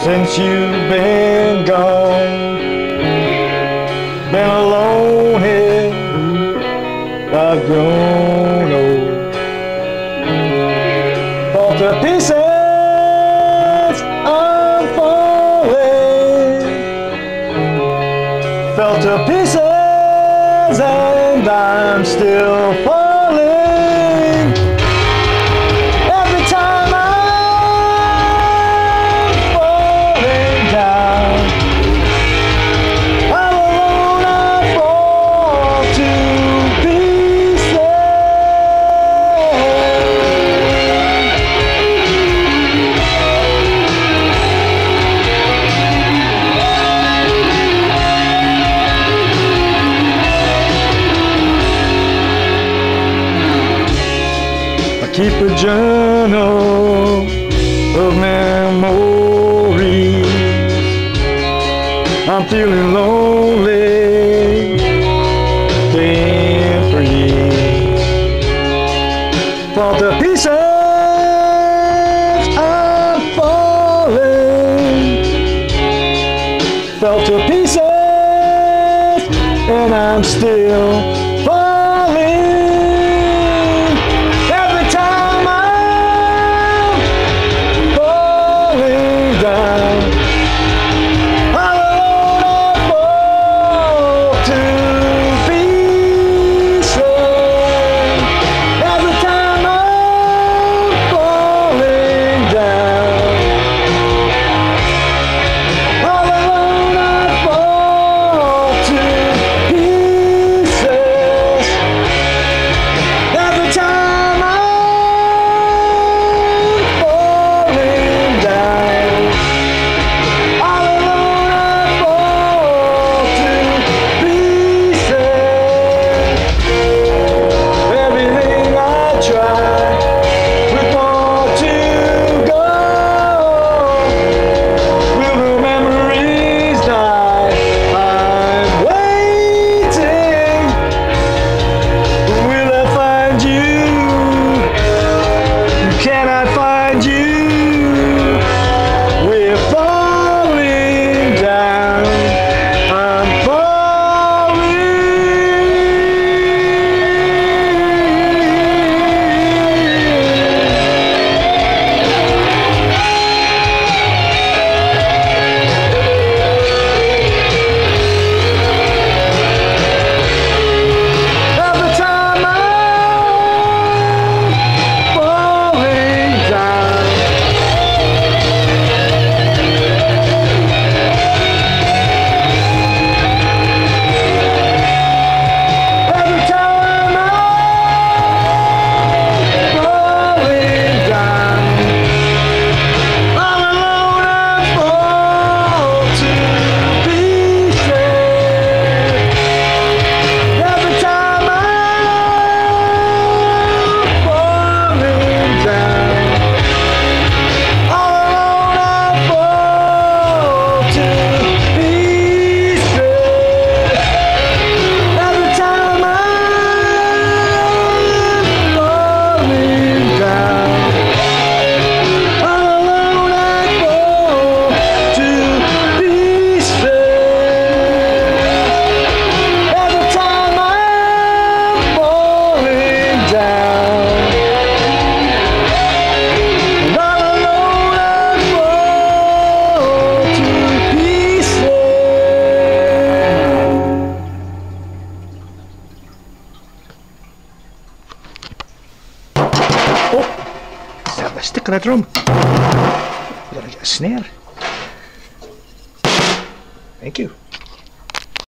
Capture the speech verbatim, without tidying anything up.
since you've been gone. Been a lonehead, I've grown old. Fall to pieces, I'm falling. Fell to pieces and I'm still falling. Every time I'm falling down, all alone I fall to pieces. Keep a journal of memories. I'm feeling lonely, can't breathe. Fall to pieces, I'm falling. Fell to pieces, and I'm still falling. A stick on a drum. We're gonna get a snare. Thank you.